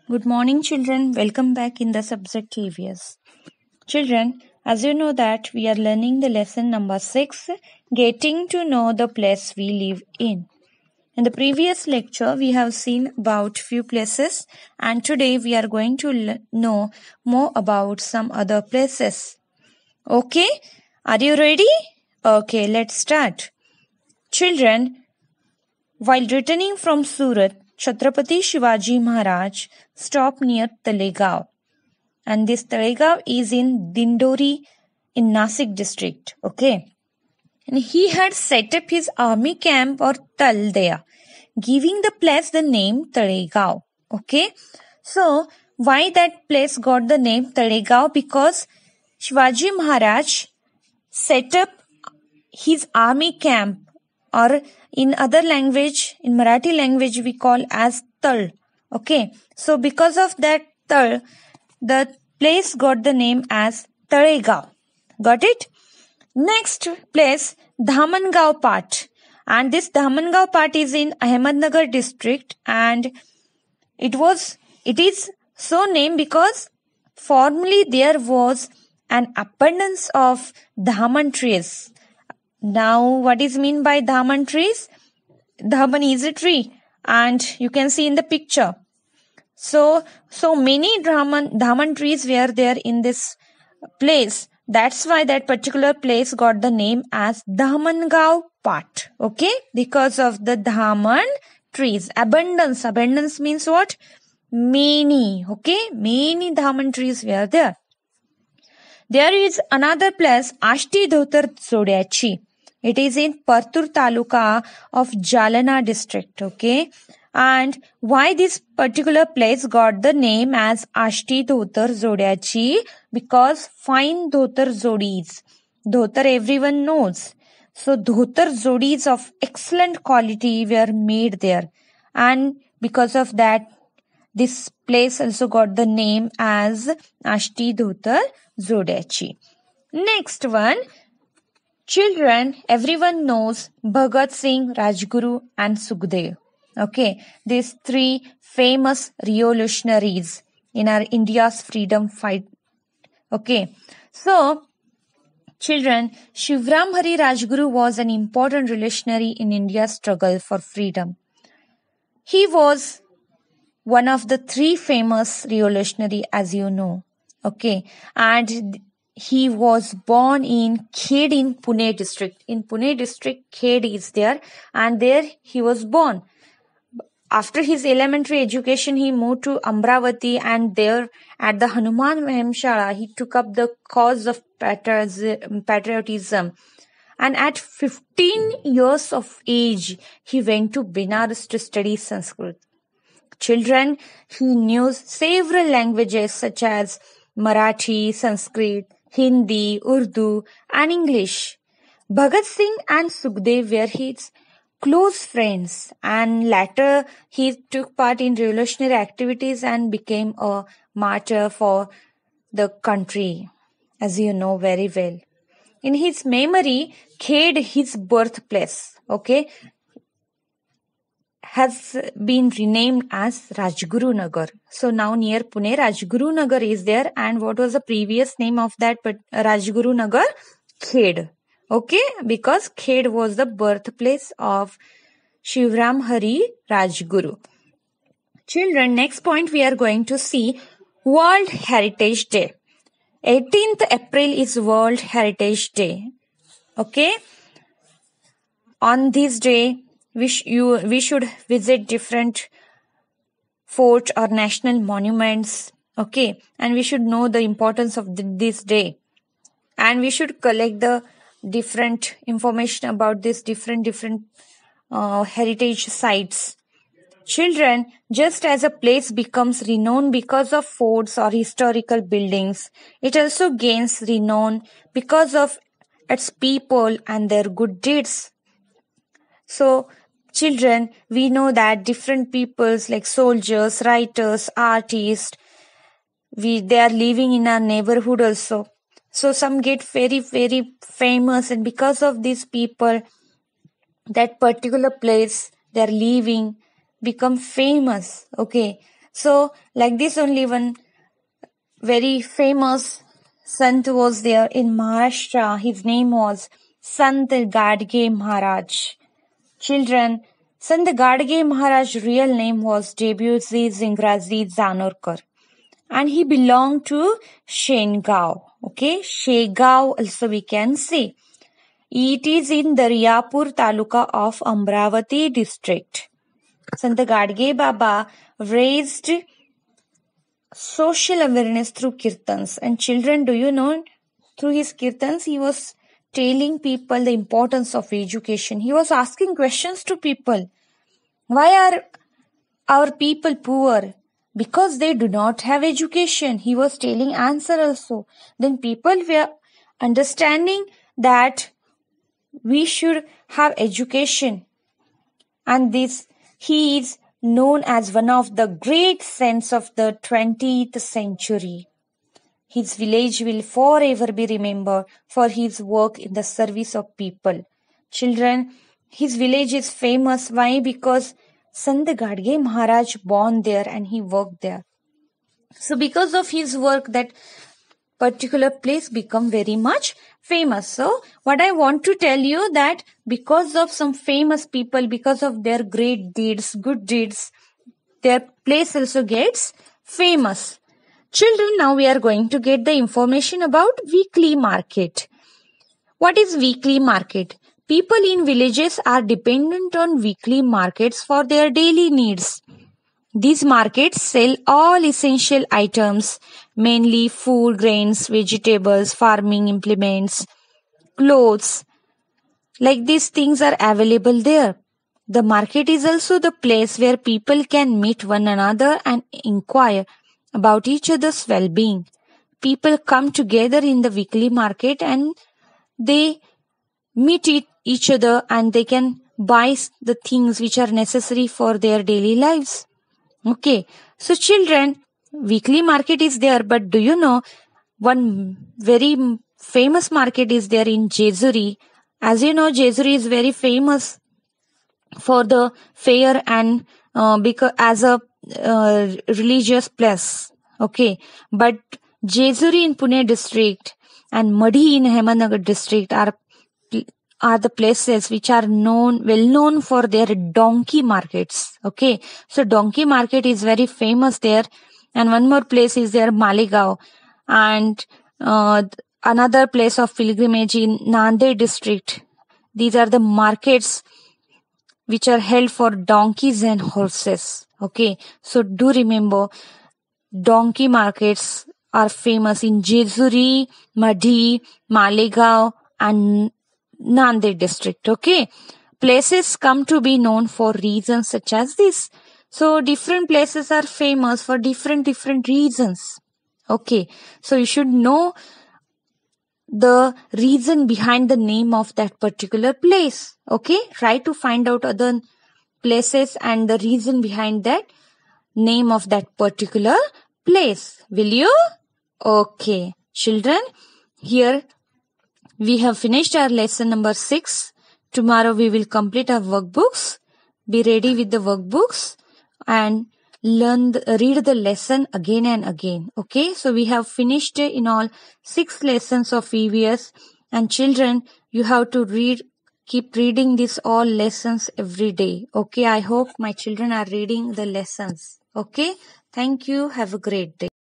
Good morning, children. Welcome back in the subject EVS. Children, as you know that we are learning the lesson number 6, getting to know the place we live in. In the previous lecture, we have seen about few places, and today we are going to know more about some other places. Okay, are you ready? Okay, let's start. Children, while returning from Surat, Chhatrapati Shivaji Maharaj stopped near Talegaon. And this Talegaon is in Dindori in Nasik district. Okay. And he had set up his army camp or Tal there, giving the place the name Talegaon. Okay. So, why that place got the name Talegaon? Because Shivaji Maharaj set up his army camp, or in other language, in Marathi language, we call as Tal. Okay. So, because of that Tal, the place got the name as Talegaon. Got it? Next place, Dhamangao Pat. And this Dhamangao Pat is in Ahmednagar district, and it is so named because formerly there was an abundance of Dhaman trees. Now, what is mean by Dhaman trees? Dhaman is a tree, and you can see in the picture. So many Dhaman trees were there in this place. That's why that particular place got the name as Dhamangao Pat. Okay? Because of the Dhaman trees. Abundance. Abundance means what? Many. Okay? Many Dhaman trees were there. There is another place, Ashti Dhotar Zodiachi. It is in Partur Taluka of Jalna district. Okay? And why this particular place got the name as Ashti Dhotar Zodiachi? Because fine dhotar zodis. Dhotar everyone knows. So dhotar zodis of excellent quality were made there. And because of that, this place also got the name as Ashti Dhotar Zodiachi. Next one. Children, everyone knows Bhagat Singh, Rajguru and Sukhdev. Okay, these three famous revolutionaries in our India's freedom fight. Okay, so children, Shivram Hari Rajguru was an important revolutionary in India's struggle for freedom. He was one of the three famous revolutionary, as you know. Okay, and he was born in Khed in Pune district. In Pune district, Khed is there, and there he was born. After his elementary education, he moved to Amravati, and there at the Hanuman Vayamshala, he took up the cause of patriotism. And at 15 years of age, he went to Benares to study Sanskrit. Children, he knew several languages such as Marathi, Sanskrit, Hindi, Urdu, and English. Bhagat Singh and Sukhdev were his close friends, and later he took part in revolutionary activities and became a martyr for the country, as you know very well. In his memory, Khed, his birthplace, okay, has been renamed as Rajguru Nagar. So now near Pune, Rajguru Nagar is there. And what was the previous name of that Rajguru Nagar? Khed. Okay, because Khed was the birthplace of Shivram Hari Rajguru. Children, next point we are going to see World Heritage Day. 18th April is World Heritage Day. Okay, on this day, we should visit different forts or national monuments. Okay, and we should know the importance of this day, and we should collect the different information about this different heritage sites. Children, just as a place becomes renowned because of forts or historical buildings, it also gains renown because of its people and their good deeds. So, children, we know that different peoples like soldiers, writers, artists, they are living in our neighborhood also. So some get very, very famous, and because of these people, that particular place they're living become famous. Okay. So like this, only one very famous Sant was there in Maharashtra. His name was Sant Gadge Maharaj. Children, Sant Gadge Maharaj's real name was Debussy Zingrazi Zanorkar, and he belonged to Shengaon. Okay, Shegaon also we can say. It is in Daryapur Taluka of Amravati district. Sant Gadge Baba raised social awareness through kirtans. And children, do you know, through his kirtans, he was telling people the importance of education. He was asking questions to people. Why are our people poor? Because they do not have education. He was telling answer also. Then people were understanding that we should have education. And this, he is known as one of the great saints of the 20th century. His village will forever be remembered for his work in the service of people. Children, his village is famous. Why? Because Sant Gadge Maharaj born there and he worked there. So because of his work, that particular place become very much famous. So what I want to tell you, that because of some famous people, because of their great deeds, good deeds, their place also gets famous. Children, now we are going to get the information about weekly market. What is weekly market? People in villages are dependent on weekly markets for their daily needs. These markets sell all essential items, mainly food, grains, vegetables, farming implements, clothes. Like these things are available there. The market is also the place where people can meet one another and inquire about each other's well-being. People come together in the weekly market and they meet each other and they can buy the things which are necessary for their daily lives. Okay, so children, weekly market is there, but do you know one very famous market is there in Jejuri? As you know, Jejuri is very famous for the fair and because as a religious place. Okay, but Jejuri in Pune district and Madhi in Ahmednagar district are the places which are well known for their donkey markets. Okay, so donkey market is very famous there. And one more place is there, Malegaon, and another place of pilgrimage in Nanded district. These are the markets which are held for donkeys and horses. Okay, so do remember, donkey markets are famous in Jejuri, Madhi, Malegaon and Nanded district. Okay, places come to be known for reasons such as this. So different places are famous for different reasons. Okay, so you should know the reason behind the name of that particular place. Okay, try to find out other places and the reason behind that name of that particular place. Will you? Okay, children, here we have finished our lesson number 6. Tomorrow we will complete our workbooks. Be ready with the workbooks and read the lesson again and again. Okay, so we have finished in all 6 lessons of EVS, and children, you have to keep reading these all lessons every day. Okay, I hope my children are reading the lessons. Okay, thank you. Have a great day.